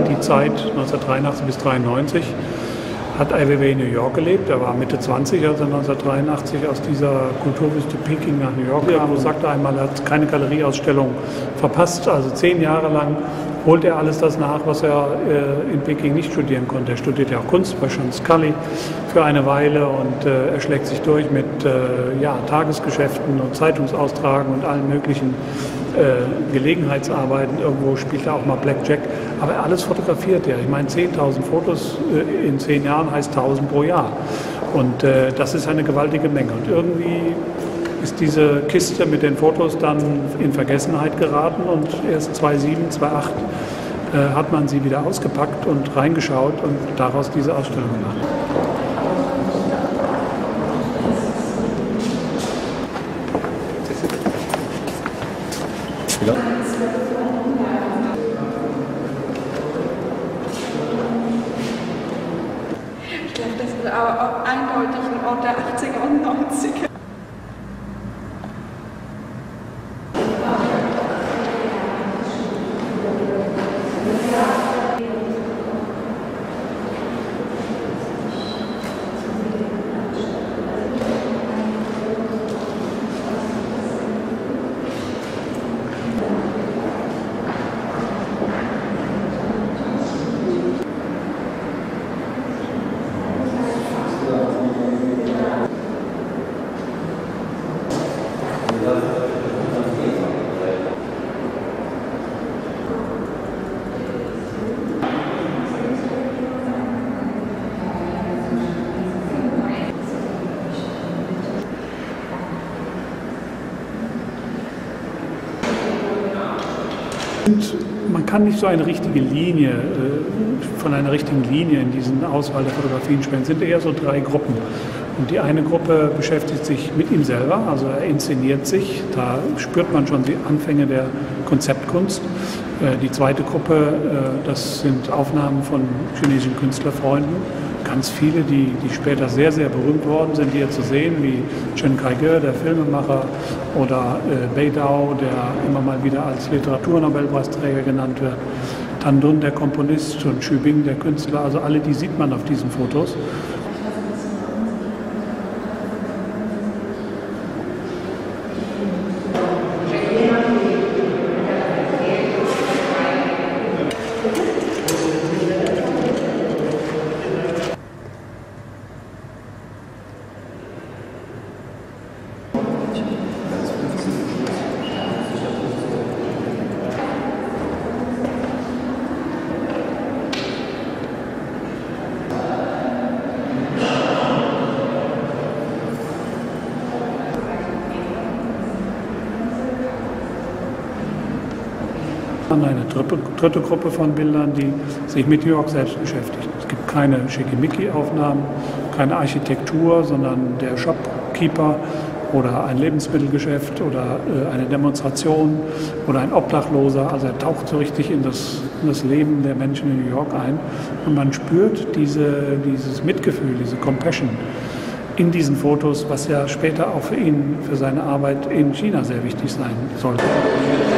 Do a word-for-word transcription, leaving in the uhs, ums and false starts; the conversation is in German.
die Zeit neunzehnhundertdreiundachtzig bis neunzehnhundertdreiundneunzig hat Ai Weiwei in New York gelebt. Er war Mitte zwanzig, als er neunzehnhundertdreiundachtzig aus dieser Kulturwüste Peking nach New York kam. Er sagte einmal, er hat keine Galerieausstellung verpasst. Also zehn Jahre lang holt er alles das nach, was er äh, in Peking nicht studieren konnte. Er studiert ja auch Kunst bei Sean Scully für eine Weile und äh, er schlägt sich durch mit äh, ja, Tagesgeschäften und Zeitungsaustragen und allen möglichen äh, Gelegenheitsarbeiten. Irgendwo spielt er auch mal Blackjack. Aber alles fotografiert er. Ich meine, zehntausend Fotos äh, in zehn Jahren heißt tausend pro Jahr. Und äh, das ist eine gewaltige Menge. Und irgendwie ist diese Kiste mit den Fotos dann in Vergessenheit geraten und erst zweitausendsieben, zweitausendacht äh, hat man sie wieder ausgepackt und reingeschaut und daraus diese Ausstellung gemacht. Ja. Ich glaube, das ist aber auch eindeutig ein Ort der achtziger und neunziger. Man kann nicht so eine richtige Linie, von einer richtigen Linie in diesen Auswahl der Fotografien sprechen. Es sind eher so drei Gruppen. Und die eine Gruppe beschäftigt sich mit ihm selber, also er inszeniert sich. Da spürt man schon die Anfänge der Konzeptkunst. Die zweite Gruppe, das sind Aufnahmen von chinesischen Künstlerfreunden. Ganz viele, die, die später sehr, sehr berühmt worden sind, hier zu sehen, wie Chen Kaige, der Filmemacher, oder äh, Bei Dao, der immer mal wieder als Literaturnobelpreisträger genannt wird, Tan Dun, der Komponist, und Xu Bing, der Künstler. Also alle die sieht man auf diesen Fotos. Eine dritte, dritte Gruppe von Bildern, die sich mit New York selbst beschäftigt. Es gibt keine Schickimicki-Aufnahmen, keine Architektur, sondern der Shopkeeper oder ein Lebensmittelgeschäft oder äh, eine Demonstration oder ein Obdachloser. Also er taucht so richtig in das, in das Leben der Menschen in New York ein und man spürt diese, dieses Mitgefühl, diese Compassion in diesen Fotos, was ja später auch für ihn, für seine Arbeit in China sehr wichtig sein sollte.